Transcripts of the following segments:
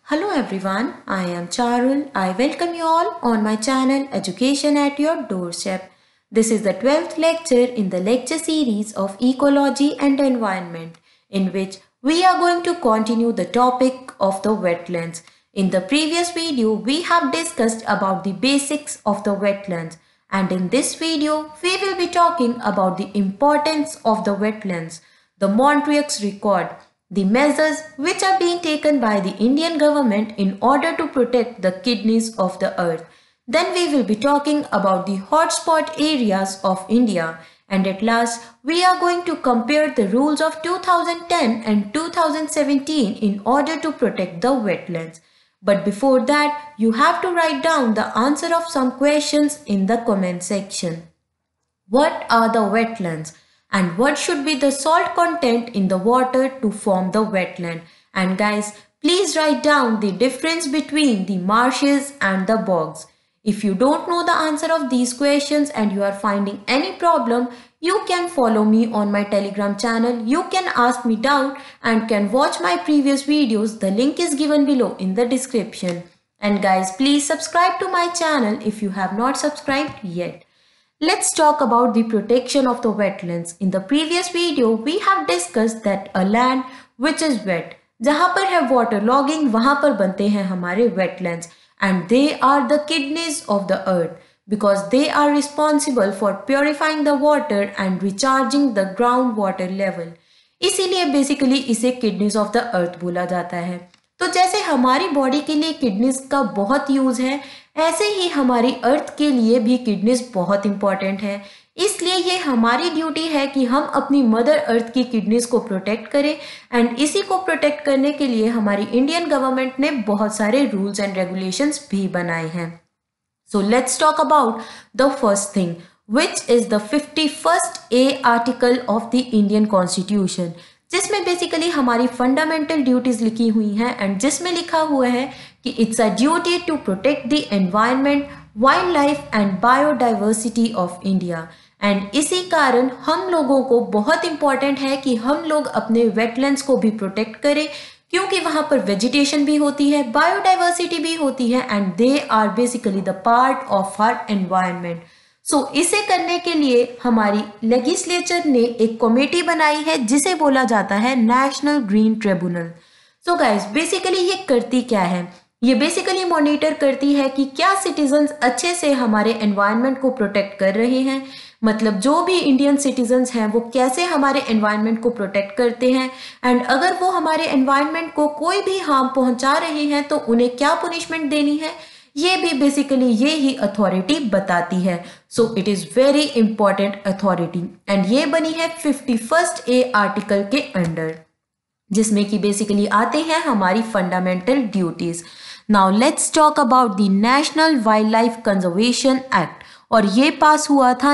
Hello everyone, I am Charul. I welcome you all on my channel Education at Your Doorstep. This is the 12th lecture in the lecture series of Ecology and Environment, in which we are going to continue the topic of the wetlands. In the previous video, we have discussed about the basics of the wetlands, and in this video, we will be talking about the importance of the wetlands, the Montreux Record, the measures which are being taken by the Indian government in order to protect the kidneys of the earth. Then we will be talking about the hotspot areas of India, and at last we are going to compare the rules of 2010 and 2017 in order to protect the wetlands. But before that, you have to write down the answer of some questions in the comment section. What are the wetlands? And what should be the salt content in the water to form the wetland? And guys, please write down the difference between the marshes and the bogs. If you don't know the answer of these questions and you are finding any problem, you can follow me on my Telegram channel. You can ask me doubt and can watch my previous videos. The link is given below in the description. And guys, please subscribe to my channel if you have not subscribed yet. Let's talk about the protection of the wetlands. In the previous video, we have discussed that a land which is wet, जहाँ पर है water logging, वहाँ पर बनते हैं हमारे wetlands, and they are the kidneys of the earth because they are responsible for purifying the water and recharging the groundwater level. इसीलिए basically इसे kidneys of the earth बोला जाता है. तो जैसे हमारी बॉडी के लिए किडनीज का बहुत यूज है, ऐसे ही हमारी अर्थ के लिए भी किडनीज बहुत इंपॉर्टेंट है. इसलिए ये हमारी ड्यूटी है कि हम अपनी मदर अर्थ की किडनीज को प्रोटेक्ट करें, एंड इसी को प्रोटेक्ट करने के लिए हमारी इंडियन गवर्नमेंट ने बहुत सारे रूल्स एंड रेगुलेशंस भी बनाए हैं. So let's talk about the first thing, which is the 51st A article of the Indian constitution, जिसमें बेसिकली हमारी फंडामेंटल ड्यूटीज लिखी हुई हैं एंड जिसमें लिखा हुआ है कि it's a duty to protect the environment, wildlife and biodiversity of India. And इसी कारण हम लोगों को बहुत इंपॉर्टेंट है कि हम लोग अपने वेटलैंड्स को भी प्रोटेक्ट करें, क्योंकि वहाँ पर वेजिटेशन भी होती है, बायोडाइवर्सिटी भी होती है, and they are basically the part of our environment. इसे करने के लिए हमारी लेजिस्लेचर ने एक कमेटी बनाई है जिसे बोला जाता है national green tribunal. So guys, basically ये करती क्या है? ये बेसिकली मॉनिटर करती है कि क्या सिटीजन्स अच्छे से हमारे एनवायरनमेंट को प्रोटेक्ट कर रहे हैं, मतलब जो भी इंडियन सिटीजन्स हैं वो कैसे हमारे एनवायरनमेंट को प्रोटेक्ट करते हैं, एंड अगर वो हमारे एनवायरनमेंट को कोई भी हार्म पहुंचा रहे हैं तो उन्हें क्या पनिशमेंट देनी है, ये भी बेसिकली ये ही अथॉरिटी बताती है. So it is very important authority, and ये बनी है 51st A आर्टिकल के अंडर, जिसमें कि बेसिकली आते हैं हमारी fundamental duties. Now let's talk about the national wildlife conservation act, और ये पास हुआ था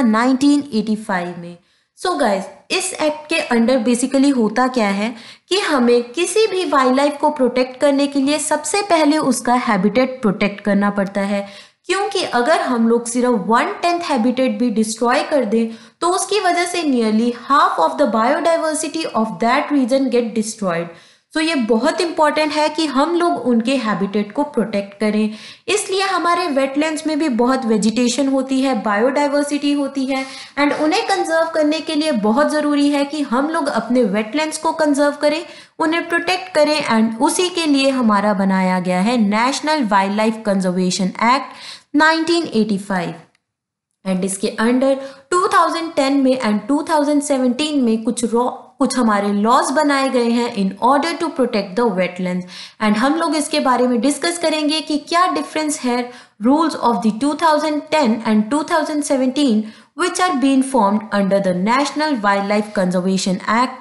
1985 में. सो गाइज, इस एक्ट के अंडर बेसिकली होता क्या है कि हमें किसी भी वाइल्ड लाइफ को प्रोटेक्ट करने के लिए सबसे पहले उसका हैबिटेट प्रोटेक्ट करना पड़ता है, क्योंकि अगर हम लोग सिर्फ 1/10 हैबिटेट भी डिस्ट्रॉय कर दें तो उसकी वजह से nearly half of the biodiversity of that region get destroyed. तो ये बहुत इंपॉर्टेंट है कि हम लोग उनके हैबिटेट को प्रोटेक्ट करें. इसलिए हमारे वेटलैंड्स में भी बहुत वेजिटेशन होती है, बायोडाइवर्सिटी होती है, एंड उन्हें कंजर्व करने के लिए बहुत ज़रूरी है कि हम लोग अपने वेटलैंड्स को कंजर्व करें, उन्हें प्रोटेक्ट करें, एंड उसी के लिए हमारा बनाया गया है national wildlife conservation act 1985. And इसके अंडर 2010 में एंड 2017 में कुछ हमारे लॉज बनाए गए हैं in order to protect the wetlands, and हम लोग इसके बारे में डिस्कस करेंगे कि क्या डिफरेंस है rules of the 2010 and 2017 which are been formed under the national wildlife conservation act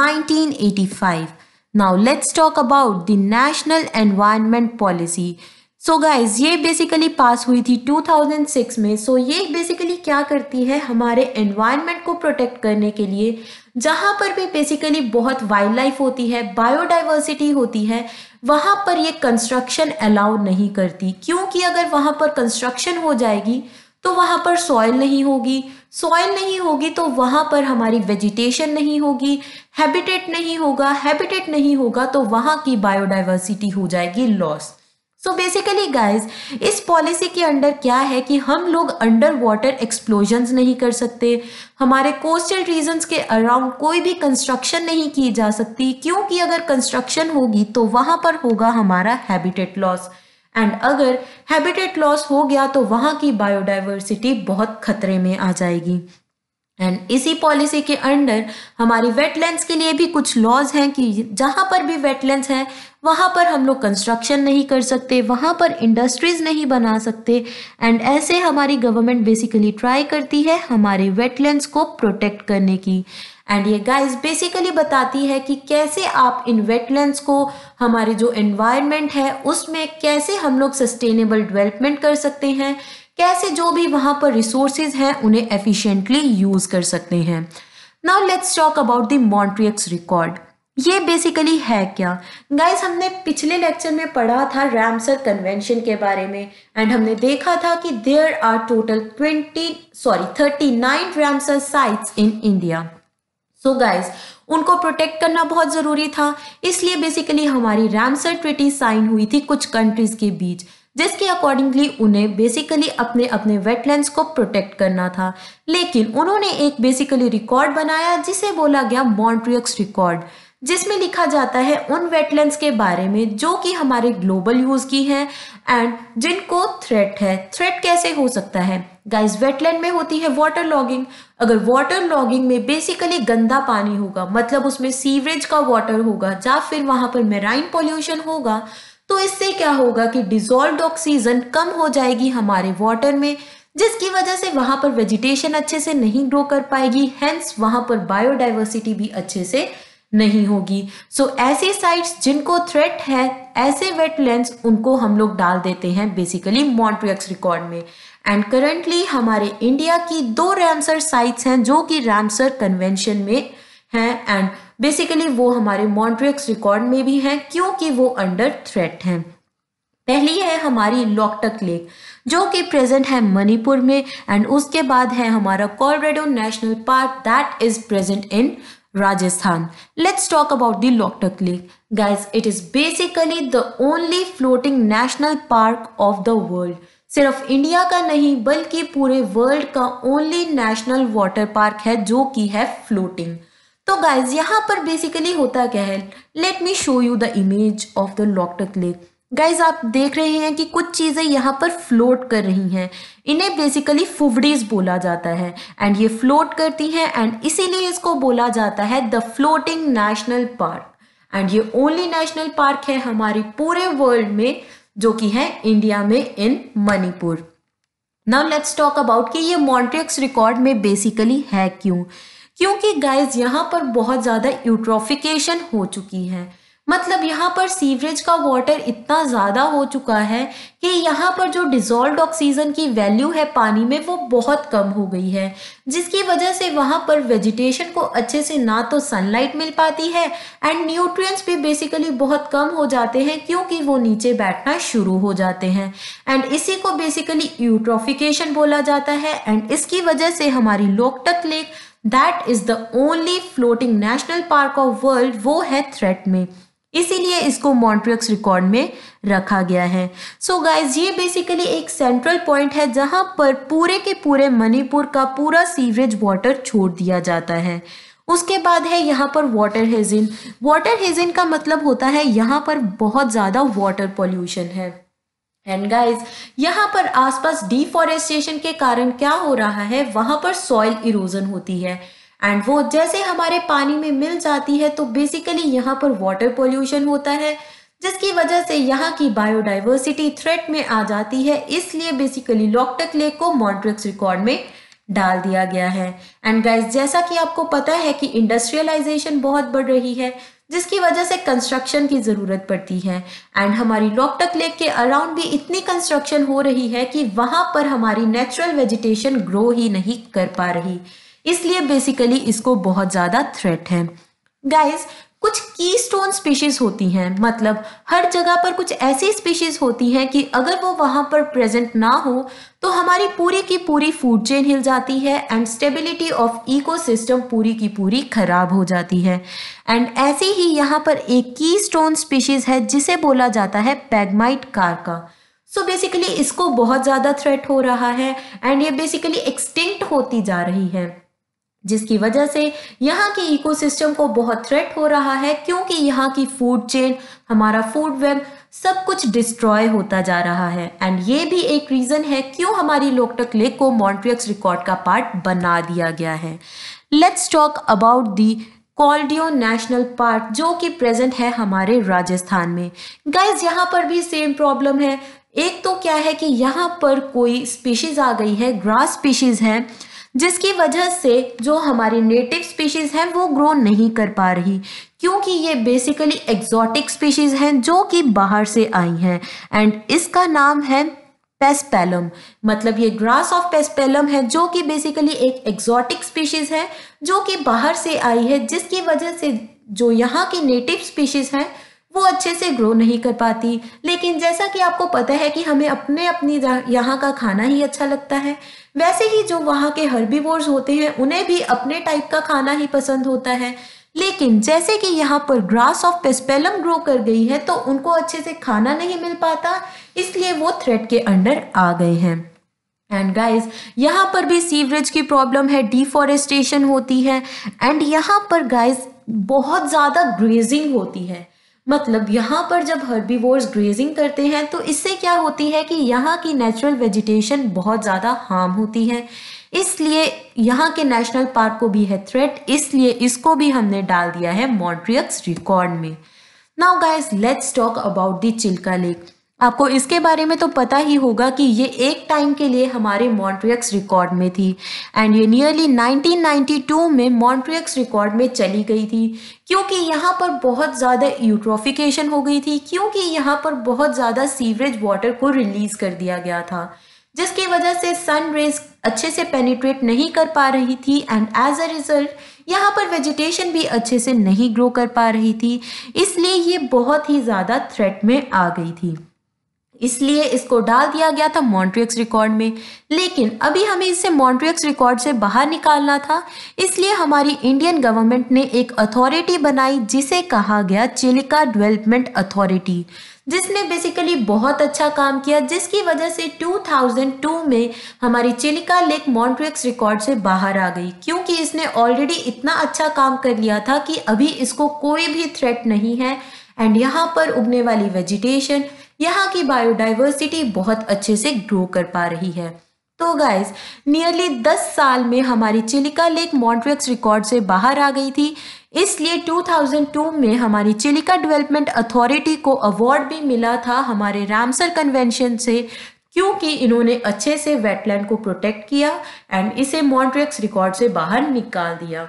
1985. Now let's talk about the national environment policy. So guys, ये बेसिकली पास हुई थी 2006 में. सो ये बेसिकली क्या करती है, हमारे एनवायरनमेंट को प्रोटेक्ट करने के लिए जहाँ पर भी बेसिकली बहुत वाइल्ड लाइफ होती है, बायोडाइवर्सिटी होती है, वहाँ पर ये कंस्ट्रक्शन अलाउ नहीं करती, क्योंकि अगर वहाँ पर कंस्ट्रक्शन हो जाएगी तो वहाँ पर सॉइल नहीं होगी, सॉइल नहीं होगी तो वहाँ पर हमारी वेजिटेशन नहीं होगी, हैबिटेट नहीं होगा, हैबिटेट नहीं होगा तो वहाँ की बायोडाइवर्सिटी हो जाएगी लॉस। सो बेसिकली गाइज, इस पॉलिसी के अंडर क्या है कि हम लोग अंडर वाटर एक्सप्लोजन्स नहीं कर सकते, हमारे कोस्टल रीजन्स के अराउंड कोई भी कंस्ट्रक्शन नहीं की जा सकती, क्योंकि अगर कंस्ट्रक्शन होगी तो वहाँ पर होगा हमारा हैबिटेट लॉस, एंड अगर हैबिटेट लॉस हो गया तो वहाँ की बायोडाइवर्सिटी बहुत खतरे में आ जाएगी। एंड इसी पॉलिसी के अंडर हमारी वेटलैंड्स के लिए भी कुछ लॉज हैं कि जहाँ पर भी वेटलैंड्स हैं वहाँ पर हम लोग कंस्ट्रक्शन नहीं कर सकते, वहाँ पर इंडस्ट्रीज नहीं बना सकते, एंड ऐसे हमारी गवर्नमेंट बेसिकली ट्राई करती है हमारे वेटलैंड्स को प्रोटेक्ट करने की। एंड ये गाइस बेसिकली बताती है कि कैसे आप इन वेटलैंड्स को, हमारे जो एनवायरनमेंट है उसमें कैसे हम लोग सस्टेनेबल डेवलपमेंट कर सकते हैं, कैसे जो भी वहाँ पर रिसोर्सेज हैं उन्हें एफिशिएंटली यूज कर सकते हैं। Now let's talk about the Montreux record. ये बेसिकली है क्या गाइस, हमने पिछले लेक्चर में पढ़ा था रामसर कन्वेंशन के बारे में, एंड हमने देखा था कि there are total 39 Ramsar sites in India. So guys, उनको प्रोटेक्ट करना बहुत जरूरी था, इसलिए बेसिकली हमारी रामसर ट्रीटी साइन हुई थी कुछ कंट्रीज के बीच, जिसके अकॉर्डिंगली उन्हें बेसिकली अपने अपने वेटलैंड्स को प्रोटेक्ट करना था। लेकिन उन्होंने एक बेसिकली रिकॉर्ड बनाया जिसे बोला गया मॉन्ट्रियक्स रिकॉर्ड, जिसमें लिखा जाता है उन वेटलैंड्स के बारे में जो कि हमारे ग्लोबल यूज की हैं एंड जिनको थ्रेट है। थ्रेट कैसे हो सकता है गाइस, वेटलैंड में होती है वाटर लॉगिंग। अगर वाटर लॉगिंग में बेसिकली गंदा पानी होगा, मतलब उसमें सीवरेज का वाटर होगा या फिर वहां पर मेराइन पॉल्यूशन होगा, तो इससे क्या होगा कि डिसॉल्व्ड ऑक्सीजन कम हो जाएगी हमारे वाटर में, जिसकी वजह से वहां पर वेजिटेशन अच्छे से नहीं ग्रो कर पाएगी, हेंस वहां पर बायोडाइवर्सिटी भी अच्छे से नहीं होगी। सो ऐसी साइट्स जिनको थ्रेट है, ऐसे वेटलैंड्स, उनको हम लोग डाल देते हैं बेसिकली मॉन्ट्रियक्स रिकॉर्ड में। एंड करंटली हमारे इंडिया की 2 रामसर साइट्स हैं जो कि रामसर कन्वेंशन में हैं, एंड बेसिकली वो हमारे मॉन्ट्रियक्स रिकॉर्ड में भी हैं क्योंकि वो अंडर थ्रेट हैं। पहली है हमारी लोकटक लेक जो कि प्रेजेंट है मणिपुर में, एंड उसके बाद है हमारा Keoladeo national park that is present in Rajasthan. Let's talk about the Loktak Lake. Guys, it is basically the only floating national park of the world. सिर्फ इंडिया का नहीं बल्कि पूरे वर्ल्ड का ओनली नेशनल वाटर पार्क है जो कि है फ्लोटिंग। तो गाइज यहाँ पर बेसिकली होता क्या है, let me show you the image of the Loktak lake. Guys आप देख रहे हैं कि कुछ चीजें यहाँ पर फ्लोट कर रही हैं, इन्हें बेसिकली फुवडीज बोला जाता है, एंड ये फ्लोट करती हैं एंड इसीलिए इसको बोला जाता है the floating national park. And ये ओनली नेशनल पार्क है हमारे पूरे वर्ल्ड में जो कि है इंडिया में in Manipur. Now let's talk about कि ये मॉन्ट्रियक्स रिकॉर्ड में बेसिकली है क्यों, क्योंकि गाइज यहाँ पर बहुत ज्यादा यूट्रोफिकेशन हो चुकी है, मतलब यहाँ पर सीवरेज का वाटर इतना ज़्यादा हो चुका है कि यहाँ पर जो डिसॉल्व्ड ऑक्सीजन की वैल्यू है पानी में वो बहुत कम हो गई है, जिसकी वजह से वहाँ पर वेजिटेशन को अच्छे से ना तो सनलाइट मिल पाती है एंड न्यूट्रिएंट्स भी बेसिकली बहुत कम हो जाते हैं क्योंकि वो नीचे बैठना शुरू हो जाते हैं, एंड इसी को बेसिकली यूट्रोफिकेशन बोला जाता है। एंड इसकी वजह से हमारी Loktak lake that is the only floating national park of world वो है थ्रेट में, इसीलिए इसको मॉन्ट्रियक्स रिकॉर्ड में रखा गया है। सो गाइज ये बेसिकली एक सेंट्रल पॉइंट है जहां पर पूरे के पूरे मणिपुर का पूरा सीवरेज वाटर छोड़ दिया जाता है। उसके बाद है यहाँ पर वाटर हेजिन। वाटर हेजिन का मतलब होता है यहाँ पर बहुत ज़्यादा वाटर पॉल्यूशन है, एंड गाइज यहाँ पर आसपास डिफॉरेस्टेशन के कारण क्या हो रहा है, वहां पर सॉइल इरोजन होती है एंड वो जैसे हमारे पानी में मिल जाती है तो बेसिकली यहाँ पर वाटर पोल्यूशन होता है, जिसकी वजह से यहाँ की बायोडाइवर्सिटी थ्रेट में आ जाती है। इसलिए बेसिकली लोकटक लेक को मॉन्ट्रियक्स रिकॉर्ड में डाल दिया गया है। एंड गाइज जैसा कि आपको पता है कि इंडस्ट्रियलाइजेशन बहुत बढ़ रही है, जिसकी वजह से कंस्ट्रक्शन की ज़रूरत पड़ती है, एंड हमारी लोकटक लेक के अराउंड भी इतनी कंस्ट्रक्शन हो रही है कि वहाँ पर हमारी नेचुरल वेजिटेशन ग्रो ही नहीं कर पा रही, इसलिए बेसिकली इसको बहुत ज़्यादा थ्रेट है। गाइस कुछ कीस्टोन स्पीशीज होती हैं, मतलब हर जगह पर कुछ ऐसी स्पीशीज होती हैं कि अगर वो वहां पर प्रेजेंट ना हो तो हमारी पूरी की पूरी फूड चेन हिल जाती है एंड स्टेबिलिटी ऑफ इकोसिस्टम पूरी की पूरी खराब हो जाती है। एंड ऐसे ही यहाँ पर एक कीस्टोन स्पीशीज है जिसे बोला जाता है पैगमाइट कार्का। सो बेसिकली इसको बहुत ज़्यादा थ्रेट हो रहा है एंड ये बेसिकली एक्सटिंक्ट होती जा रही है, जिसकी वजह से यहाँ के इकोसिस्टम को बहुत थ्रेट हो रहा है, क्योंकि यहाँ की फूड चेन, हमारा फूड वेब सब कुछ डिस्ट्रॉय होता जा रहा है। एंड ये भी एक रीज़न है क्यों हमारी लोकटक लेक को मॉन्ट्रियक्स रिकॉर्ड का पार्ट बना दिया गया है। Let's talk about the Keoladeo national park, जो कि प्रेजेंट है हमारे राजस्थान में। गाइज यहाँ पर भी सेम प्रॉब्लम है। एक तो क्या है कि यहाँ पर कोई स्पीशीज आ गई है, ग्रास स्पीशीज है, जिसकी वजह से जो हमारी नेटिव स्पीशीज हैं वो ग्रो नहीं कर पा रही, क्योंकि ये बेसिकली एक्सोटिक स्पीशीज हैं जो कि बाहर से आई हैं। एंड इसका नाम है पेस्पेलम, मतलब ये ग्रास ऑफ पेस्पेलम है जो कि बेसिकली एक एक्सोटिक स्पीशीज है जो कि बाहर से आई है, जिसकी वजह से जो यहाँ की नेटिव स्पीशीज हैं वो अच्छे से ग्रो नहीं कर पाती। लेकिन जैसा कि आपको पता है कि हमें अपनी यहाँ का खाना ही अच्छा लगता है, वैसे ही जो वहाँ के हर्बीवोर्स होते हैं उन्हें भी अपने टाइप का खाना ही पसंद होता है। लेकिन जैसे कि यहाँ पर ग्रास ऑफ पेस्पेलम ग्रो कर गई है तो उनको अच्छे से खाना नहीं मिल पाता, इसलिए वो थ्रेट के अंडर आ गए हैं। एंड गाइज यहाँ पर भी सीवरेज की प्रॉब्लम है, डिफॉरेस्टेशन होती है एंड यहाँ पर गाइज बहुत ज़्यादा ग्रेजिंग होती है। मतलब यहाँ पर जब हर्बीवोर्स ग्रेजिंग करते हैं तो इससे क्या होती है कि यहाँ की नेचुरल वेजिटेशन बहुत ज़्यादा हार्म होती है, इसलिए यहाँ के नेशनल पार्क को भी है थ्रेट, इसलिए इसको भी हमने डाल दिया है मॉन्ट्रियक्स रिकॉर्ड में। Now guys let's talk about the Chilka lake. आपको इसके बारे में तो पता ही होगा कि ये एक टाइम के लिए हमारे मॉन्ट्रियक्स रिकॉर्ड में थी एंड ये नियरली 1992 में मॉन्ट्रियक्स रिकॉर्ड में चली गई थी, क्योंकि यहाँ पर बहुत ज़्यादा यूट्रोफिकेशन हो गई थी, क्योंकि यहाँ पर बहुत ज़्यादा सीवरेज वाटर को रिलीज कर दिया गया था, जिसकी वजह से सन रेज अच्छे से पेनिट्रेट नहीं कर पा रही थी एंड एज अ रिजल्ट यहाँ पर वेजिटेशन भी अच्छे से नहीं ग्रो कर पा रही थी, इसलिए ये बहुत ही ज़्यादा थ्रेट में आ गई थी, इसलिए इसको डाल दिया गया था मॉन्ट्रियक्स रिकॉर्ड में। लेकिन अभी हमें इसे मॉन्ट्रियक्स रिकॉर्ड से बाहर निकालना था, इसलिए हमारी इंडियन गवर्नमेंट ने एक अथॉरिटी बनाई जिसे कहा गया चिलिका डेवलपमेंट अथॉरिटी, जिसने बेसिकली बहुत अच्छा काम किया, जिसकी वजह से 2002 में हमारी चिलिका लेक मॉन्ट्रियक्स रिकॉर्ड से बाहर आ गई, क्योंकि इसने ऑलरेडी इतना अच्छा काम कर लिया था कि अभी इसको कोई भी थ्रेट नहीं है एंड यहाँ पर उगने वाली वेजिटेशन, यहाँ की बायोडाइवर्सिटी बहुत अच्छे से ग्रो कर पा रही है। तो गाइज नियरली 10 साल में हमारी चिलिका लेक मॉन्ट्रियक्स रिकॉर्ड से बाहर आ गई थी, इसलिए 2002 में हमारी चिलिका डेवलपमेंट अथॉरिटी को अवार्ड भी मिला था हमारे रामसर कन्वेंशन से, क्योंकि इन्होंने अच्छे से वेटलैंड को प्रोटेक्ट किया एंड इसे मॉन्ट्रियक्स रिकॉर्ड से बाहर निकाल दिया।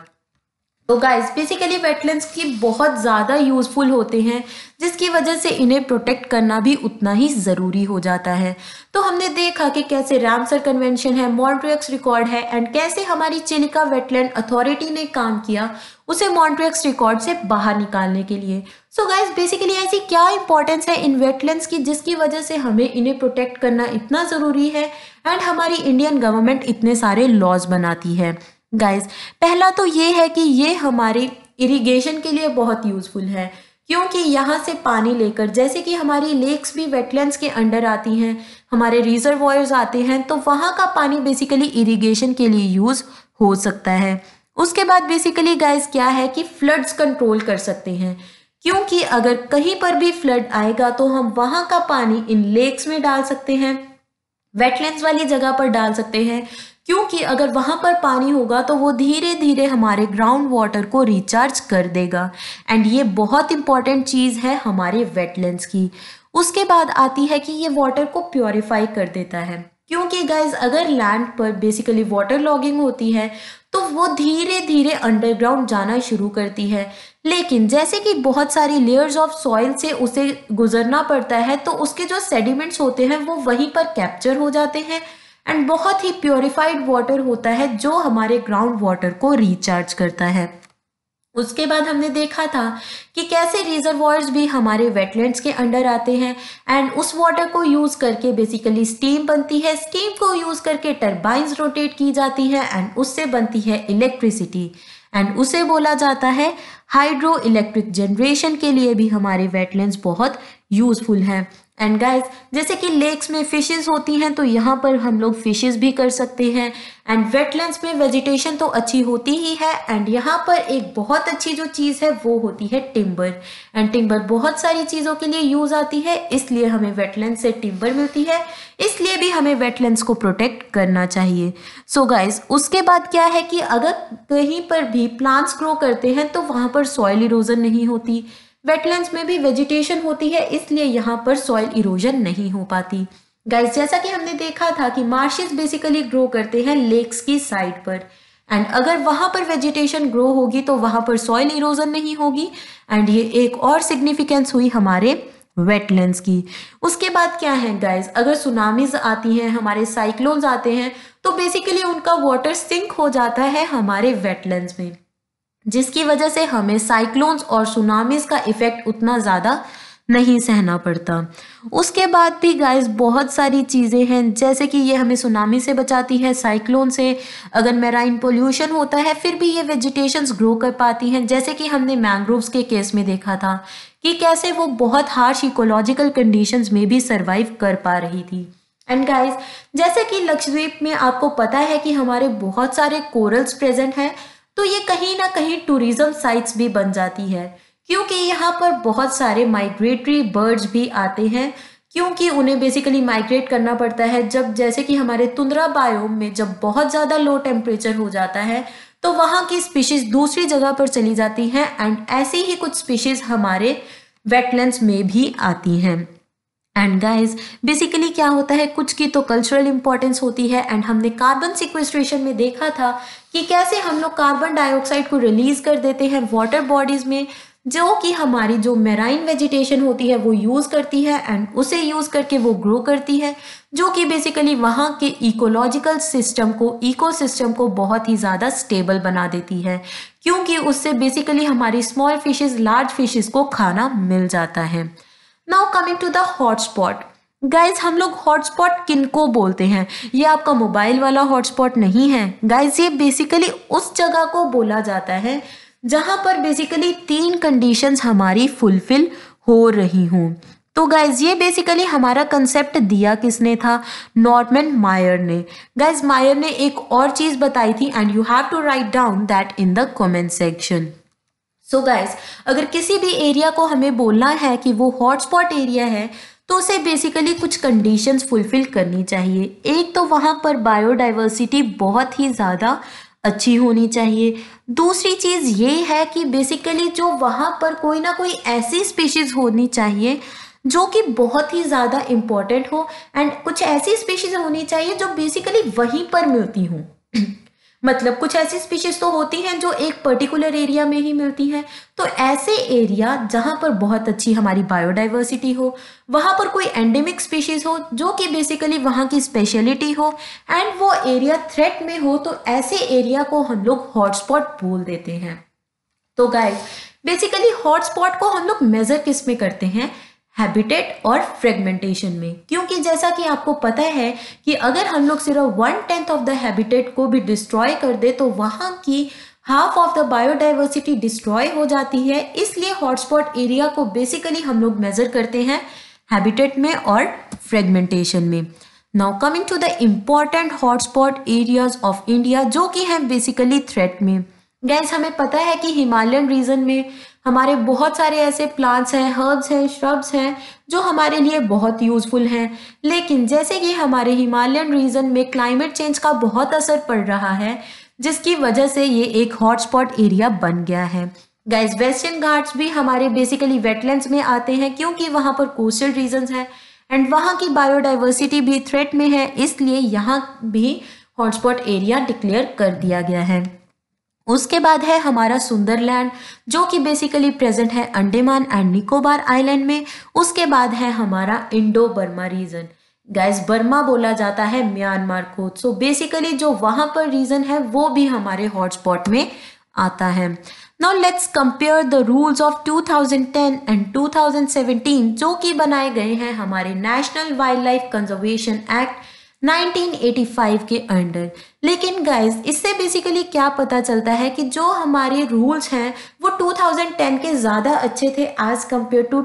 तो गाइस बेसिकली वेटलैंड्स की बहुत ज़्यादा यूज़फुल होते हैं, जिसकी वजह से इन्हें प्रोटेक्ट करना भी उतना ही ज़रूरी हो जाता है। तो हमने देखा कि कैसे रामसर कन्वेंशन है, मॉन्ट्रियक्स रिकॉर्ड है एंड कैसे हमारी चिलिका वेटलैंड अथॉरिटी ने काम किया उसे मॉन्ट्रियक्स रिकॉर्ड से बाहर निकालने के लिए। सो गाइस बेसिकली ऐसी क्या इंपॉर्टेंस है इन वेटलैंड्स की जिसकी वजह से हमें इन्हें प्रोटेक्ट करना इतना ज़रूरी है एंड हमारी इंडियन गवर्नमेंट इतने सारे लॉज बनाती है। गाइज पहला तो ये है कि ये हमारी इरिगेशन के लिए बहुत यूज़फुल है, क्योंकि यहाँ से पानी लेकर, जैसे कि हमारी लेक्स भी वेटलैंड्स के अंडर आती हैं, हमारे रिजर्वॉयर्स आते हैं, तो वहाँ का पानी बेसिकली इरिगेशन के लिए यूज़ हो सकता है। उसके बाद बेसिकली गाइज क्या है कि फ्लड्स कंट्रोल कर सकते हैं, क्योंकि अगर कहीं पर भी फ्लड आएगा तो हम वहाँ का पानी इन लेक्स में डाल सकते हैं, वेटलैंड्स वाली जगह पर डाल सकते हैं, क्योंकि अगर वहाँ पर पानी होगा तो वो धीरे धीरे हमारे ग्राउंड वाटर को रिचार्ज कर देगा एंड ये बहुत इंपॉर्टेंट चीज़ है हमारे वेटलैंड्स की। उसके बाद आती है कि ये वाटर को प्योरीफाई कर देता है, क्योंकि गाइज अगर लैंड पर बेसिकली वाटर लॉगिंग होती है तो वो धीरे धीरे अंडरग्राउंड जाना शुरू करती है, लेकिन जैसे कि बहुत सारी लेयर्स ऑफ सॉइल से उसे गुजरना पड़ता है तो उसके जो सेडिमेंट्स होते हैं वो वहीं पर कैप्चर हो जाते हैं एंड बहुत ही प्योरीफाइड वाटर होता है जो हमारे ग्राउंड वाटर को रिचार्ज करता है। उसके बाद हमने देखा था कि कैसे रिजर्वॉयर्स भी हमारे वेटलैंड्स के अंडर आते हैं एंड उस वाटर को यूज़ करके बेसिकली स्टीम बनती है। स्टीम को यूज़ करके टरबाइंस रोटेट की जाती है एंड उससे बनती है इलेक्ट्रिसिटी एंड उसे बोला जाता है हाइड्रो इलेक्ट्रिक जनरेशन के लिए भी हमारे वेटलैंड्स बहुत यूज़फुल हैं। एंड गाइस, जैसे कि लेक्स में फिशेस होती हैं तो यहाँ पर हम लोग फिशेस भी कर सकते हैं एंड वेटलैंड्स में वेजिटेशन तो अच्छी होती ही है एंड यहाँ पर एक बहुत अच्छी जो चीज़ है वो होती है टिम्बर। एंड टिम्बर बहुत सारी चीज़ों के लिए यूज़ आती है, इसलिए हमें वेटलैंड से टिम्बर मिलती है, इसलिए भी हमें वेटलैंड्स को प्रोटेक्ट करना चाहिए। सो गाइस, उसके बाद क्या है कि अगर कहीं पर भी प्लांट्स ग्रो करते हैं तो वहाँ पर सॉइल इरोजन नहीं होती। वेटलैंड्स में भी वेजिटेशन होती है, इसलिए यहाँ पर सॉइल इरोजन नहीं हो पाती। गाइस, जैसा कि हमने देखा था कि मार्शेस बेसिकली ग्रो करते हैं लेक्स की साइड पर एंड अगर वहाँ पर वेजिटेशन ग्रो होगी तो वहाँ पर सॉइल इरोजन नहीं होगी एंड ये एक और सिग्निफिकेंस हुई हमारे वेटलैंड्स की। उसके बाद क्या है गाइस, अगर सुनामीज आती हैं, हमारे साइक्लोन्स आते हैं तो बेसिकली उनका वाटर सिंक हो जाता है हमारे वेटलैंड्स में, जिसकी वजह से हमें साइक्लोन्स और सुनामीज का इफेक्ट उतना ज़्यादा नहीं सहना पड़ता। उसके बाद भी गाइस बहुत सारी चीज़ें हैं, जैसे कि ये हमें सुनामी से बचाती है, साइक्लोन से, अगर मैराइन पोल्यूशन होता है फिर भी ये वेजिटेशंस ग्रो कर पाती हैं, जैसे कि हमने मैंग्रोव्स के केस में देखा था कि कैसे वो बहुत हार्श इकोलॉजिकल कंडीशंस में भी सर्वाइव कर पा रही थी। एंड गाइस, जैसे कि लक्षद्वीप में आपको पता है कि हमारे बहुत सारे कोरल्स प्रेजेंट हैं, तो ये कहीं ना कहीं टूरिज्म साइट्स भी बन जाती है, क्योंकि यहाँ पर बहुत सारे माइग्रेटरी बर्ड्स भी आते हैं, क्योंकि उन्हें बेसिकली माइग्रेट करना पड़ता है। जब जैसे कि हमारे तुंद्रा बायोम में जब बहुत ज़्यादा लो टेम्परेचर हो जाता है तो वहाँ की स्पीशीज दूसरी जगह पर चली जाती हैं एंड ऐसी ही कुछ स्पीशीज हमारे वेटलैंड्स में भी आती हैं। एंड गाइज, बेसिकली क्या होता है, कुछ की तो कल्चरल इंपॉर्टेंस होती है एंड हमने कार्बन सिक्वेस्ट्रेशन में देखा था कि कैसे हम लोग कार्बन डाइऑक्साइड को रिलीज कर देते हैं वाटर बॉडीज में, जो कि हमारी जो मेराइन वेजिटेशन होती है वो यूज़ करती है एंड उसे यूज़ करके वो ग्रो करती है, जो कि बेसिकली वहाँ के इकोलॉजिकल सिस्टम को, इकोसिस्टम को बहुत ही ज़्यादा स्टेबल बना देती है, क्योंकि उससे बेसिकली हमारी स्मॉल फिशेज लार्ज फिशेज को खाना मिल जाता है। Now coming to the hotspot. Guys, हम लोग हॉटस्पॉट किनको बोलते हैं? ये आपका मोबाइल वाला हॉटस्पॉट नहीं है गाइज, ये बेसिकली उस जगह को बोला जाता है जहां पर बेसिकली 3 कंडीशंस हमारी फुलफिल हो रही हों। तो गाइज, ये बेसिकली हमारा कंसेप्ट दिया किसने था? नॉर्मन मायर ने। गाइज, मायर ने एक और चीज बताई थी and you have to write down that in the comment section. So guys, अगर किसी भी एरिया को हमें बोलना है कि वो हॉटस्पॉट एरिया है तो उसे बेसिकली कुछ कंडीशंस फुलफिल करनी चाहिए। एक तो वहाँ पर बायोडाइवर्सिटी बहुत ही ज़्यादा अच्छी होनी चाहिए। दूसरी चीज़ ये है कि बेसिकली जो वहाँ पर कोई ना कोई ऐसी स्पीशीज़ होनी चाहिए जो कि बहुत ही ज़्यादा इम्पोर्टेंट हो एंड कुछ ऐसी स्पीशीज़ होनी चाहिए जो बेसिकली वहीं पर मिलती हों। मतलब कुछ ऐसी स्पीशीज तो होती हैं जो एक पर्टिकुलर एरिया में ही मिलती हैं, तो ऐसे एरिया जहां पर बहुत अच्छी हमारी बायोडाइवर्सिटी हो, वहां पर कोई एंडेमिक स्पीशीज हो जो कि बेसिकली वहां की स्पेशलिटी हो एंड वो एरिया थ्रेट में हो, तो ऐसे एरिया को हम लोग हॉटस्पॉट बोल देते हैं। तो गाइस, बेसिकली हॉटस्पॉट को हम लोग मेजर किस में करते हैं? हैबिटेट और फ्रेगमेंटेशन में, क्योंकि जैसा कि आपको पता है कि अगर हम लोग सिर्फ 1/10 ऑफ द हैबिटेट को भी डिस्ट्रॉय कर दे तो वहाँ की half of the biodiversity destroy हो जाती है। इसलिए हॉटस्पॉट एरिया को बेसिकली हम लोग मेजर करते हैं हैबिटेट में और फ्रेगमेंटेशन में। Now coming to the important hotspot areas of India जो कि हैं बेसिकली थ्रेट में। गाइस, हमें पता है कि हिमालयन रीजन में हमारे बहुत सारे ऐसे प्लांट्स हैं, हर्ब्स हैं, श्रब्स हैं जो हमारे लिए बहुत यूजफुल हैं, लेकिन जैसे कि हमारे हिमालयन रीजन में क्लाइमेट चेंज का बहुत असर पड़ रहा है, जिसकी वजह से ये एक हॉटस्पॉट एरिया बन गया है। गाइस, वेस्टर्न घाट्स भी हमारे बेसिकली वेटलैंड्स में आते हैं, क्योंकि वहाँ पर कोस्टल रीजन्स हैं एंड वहाँ की बायोडाइवर्सिटी भी थ्रेट में है, इसलिए यहाँ भी हॉटस्पॉट एरिया डिक्लेयर कर दिया गया है। उसके बाद है हमारा सुंदरलैंड जो कि बेसिकली प्रेजेंट है अंडमान एंड निकोबार आइलैंड में। उसके बाद है हमारा Indo Burma region. Guys, Burma बोला जाता है म्यांमार को, सो बेसिकली जो वहाँ पर रीजन है वो भी हमारे हॉटस्पॉट में आता है। Now let's compare the rules of 2010 and 2017 जो कि बनाए गए हैं हमारे national wildlife conservation act 1985 के अंडर। लेकिन गाइज इससे बेसिकली क्या पता चलता है कि जो हमारे रूल्स हैं वो 2010 के ज़्यादा अच्छे थे एज कम्पेयर टू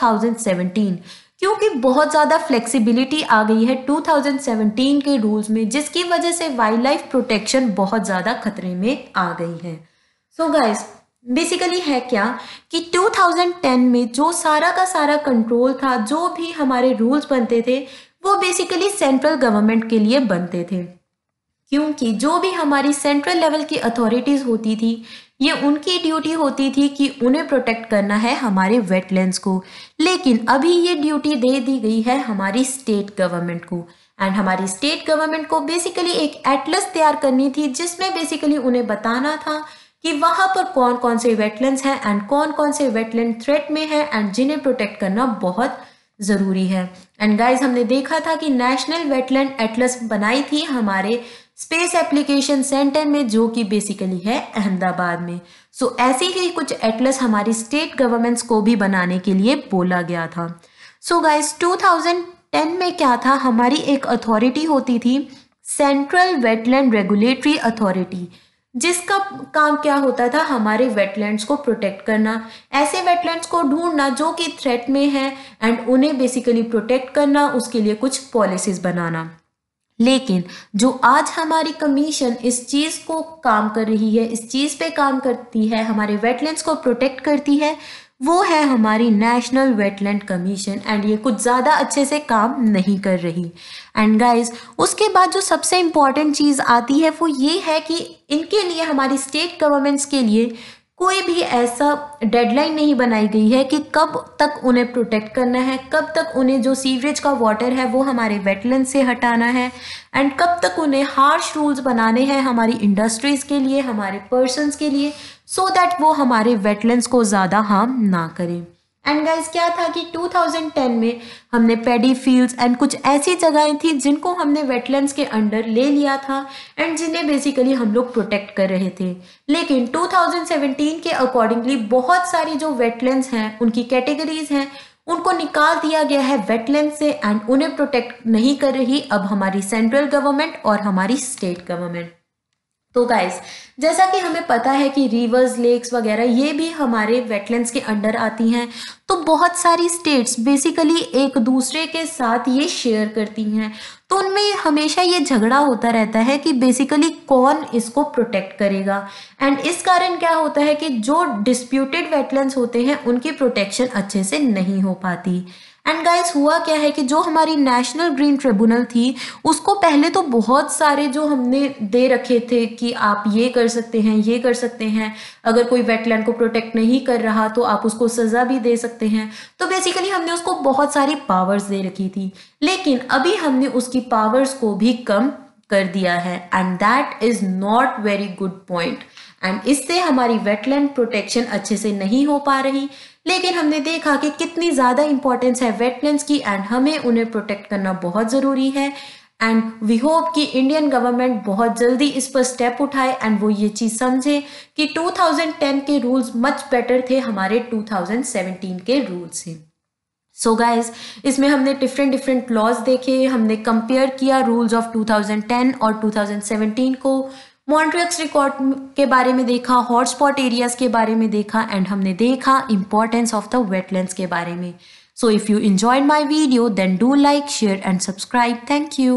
2017, क्योंकि बहुत ज़्यादा फ्लेक्सिबिलिटी आ गई है 2017 के रूल्स में, जिसकी वजह से वाइल्ड लाइफ प्रोटेक्शन बहुत ज़्यादा खतरे में आ गई है। सो गाइज बेसिकली है क्या कि 2010 में जो सारा का सारा कंट्रोल था, जो भी हमारे रूल्स बनते थे वो बेसिकली सेंट्रल गवर्नमेंट के लिए बनते थे, क्योंकि जो भी हमारी सेंट्रल लेवल की अथॉरिटीज़ होती थी ये उनकी ड्यूटी होती थी कि उन्हें प्रोटेक्ट करना है हमारे वेटलैंड्स को। लेकिन अभी ये ड्यूटी दे दी गई है हमारी स्टेट गवर्नमेंट को, एंड हमारी स्टेट गवर्नमेंट को बेसिकली एक एटलस तैयार करनी थी जिसमें बेसिकली उन्हें बताना था कि वहाँ पर कौन कौन से वेटलैंड्स हैं एंड कौन कौन से वेटलैंड थ्रेट में हैं एंड जिन्हें प्रोटेक्ट करना बहुत ज़रूरी है। एंड गाइज हमने देखा था कि नेशनल वेटलैंड एटलस बनाई थी हमारे स्पेस एप्लीकेशन सेंटर में, जो कि बेसिकली है अहमदाबाद में। सो ऐसी ही कुछ एटलस हमारी स्टेट गवर्नमेंट्स को भी बनाने के लिए बोला गया था। सो गाइज 2010 में क्या था, हमारी एक अथॉरिटी होती थी सेंट्रल वेटलैंड रेगुलेटरी अथॉरिटी, जिसका काम क्या होता था हमारे वेटलैंड्स को प्रोटेक्ट करना, ऐसे वेटलैंड्स को ढूंढना जो कि थ्रेट में है एंड उन्हें बेसिकली प्रोटेक्ट करना, उसके लिए कुछ पॉलिसीज बनाना। लेकिन जो आज हमारी कमीशन इस चीज़ को काम कर रही है, इस चीज़ पे काम करती है, हमारे वेटलैंड्स को प्रोटेक्ट करती है, वो है हमारी नेशनल वेटलैंड कमीशन, एंड ये कुछ ज़्यादा अच्छे से काम नहीं कर रही। एंड गाइस उसके बाद जो सबसे इम्पॉर्टेंट चीज़ आती है वो ये है कि इनके लिए, हमारी स्टेट गवर्नमेंट्स के लिए कोई भी ऐसा डेडलाइन नहीं बनाई गई है कि कब तक उन्हें प्रोटेक्ट करना है, कब तक उन्हें जो सीवरेज का वाटर है वो हमारे वेटलैंड से हटाना है, एंड कब तक उन्हें हार्श रूल्स बनाने हैं हमारी इंडस्ट्रीज़ के लिए, हमारे पर्सनस के लिए, सो दैट वो हमारे वेटलैंड्स को ज़्यादा हार्म ना करें। एंड गाइस क्या था कि 2010 में हमने पैडी फील्ड्स एंड कुछ ऐसी जगहें थी जिनको हमने वेटलैंड्स के अंडर ले लिया था एंड जिन्हें बेसिकली हम लोग प्रोटेक्ट कर रहे थे। लेकिन 2017 के अकॉर्डिंगली बहुत सारी जो वेटलैंड्स हैं, उनकी कैटेगरीज हैं, उनको निकाल दिया गया है वेटलैंड से एंड उन्हें प्रोटेक्ट नहीं कर रही अब हमारी सेंट्रल गवर्नमेंट और हमारी स्टेट गवर्नमेंट। तो गाइस जैसा कि हमें पता है कि रिवर्स, लेक्स वगैरह ये भी हमारे वेटलैंड्स के अंडर आती हैं, तो बहुत सारी स्टेट्स बेसिकली एक दूसरे के साथ ये शेयर करती हैं, तो उनमें हमेशा ये झगड़ा होता रहता है कि बेसिकली कौन इसको प्रोटेक्ट करेगा। एंड इस कारण क्या होता है कि जो डिस्प्यूटेड वेटलैंड्स होते हैं उनकी प्रोटेक्शन अच्छे से नहीं हो पाती। एंड गाइस हुआ क्या है कि जो हमारी नेशनल ग्रीन ट्रिब्यूनल थी उसको पहले तो बहुत सारे जो हमने दे रखे थे कि आप ये कर सकते हैं, ये कर सकते हैं, अगर कोई वेटलैंड को प्रोटेक्ट नहीं कर रहा तो आप उसको सज़ा भी दे सकते हैं, तो बेसिकली हमने उसको बहुत सारी पावर्स दे रखी थी। लेकिन अभी हमने उसकी पावर्स को भी कम कर दिया है and that is not very good point, and इससे हमारी वेटलैंड प्रोटेक्शन अच्छे से नहीं हो पा रही। लेकिन हमने देखा कि कितनी ज़्यादा इंपॉर्टेंस है वेटलैंड्स की एंड हमें उन्हें प्रोटेक्ट करना बहुत ज़रूरी है। एंड वी होप कि इंडियन गवर्नमेंट बहुत जल्दी इस पर स्टेप उठाए एंड वो ये चीज़ समझे कि 2010 के रूल्स मच बेटर थे हमारे 2017 के रूल्स से। सो गाइज इसमें हमने डिफरेंट लॉज देखे, हमने कंपेयर किया रूल्स ऑफ 2010 और 2017 को, मॉन्ट्रियक्स रिकॉर्ड के बारे में देखा, हॉटस्पॉट एरियाज के बारे में देखा एंड हमने देखा इंपॉर्टेंस ऑफ द वेटलैंड्स के बारे में। So if you enjoyed my video then do like, share and subscribe. Thank you.